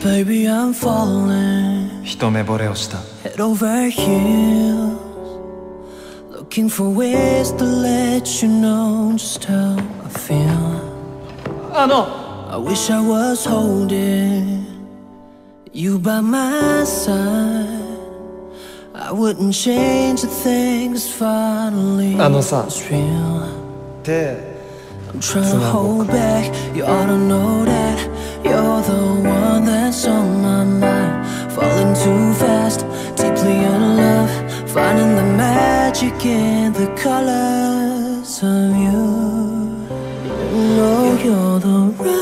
Baby, I'm falling. 一目惚れをした Head over heels, looking for ways to let you know just how I feel. I wish I was holding you by my side. I wouldn't change a thing, 'cause finally it's real. 手 I'm trying to hold back, you ought to know that you're the one that's on my mind. Falling too fast, deeply in love, finding the magic in the colors of you. You know you're the right